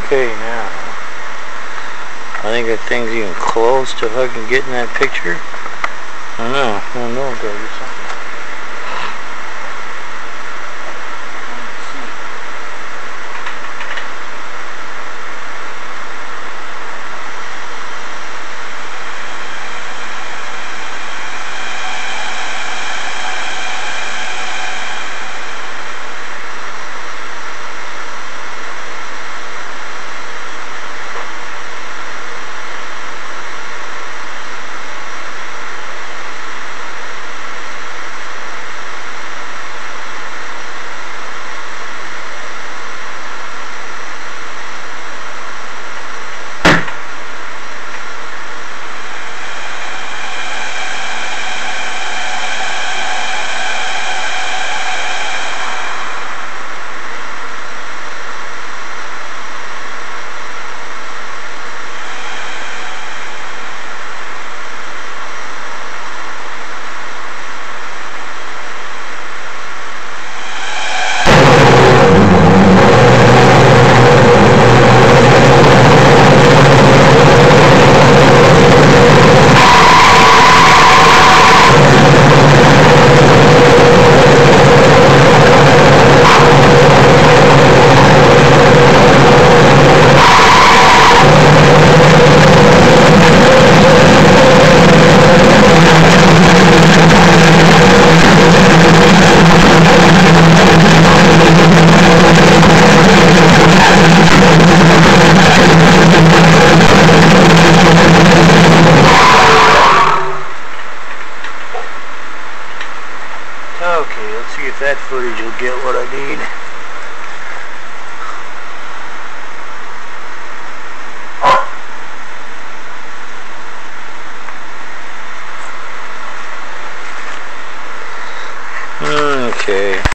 Okay, now I think that thing's even close to fucking getting that picture. I don't know, gotta do something. Okay, let's see if that footage will get what I need. Okay.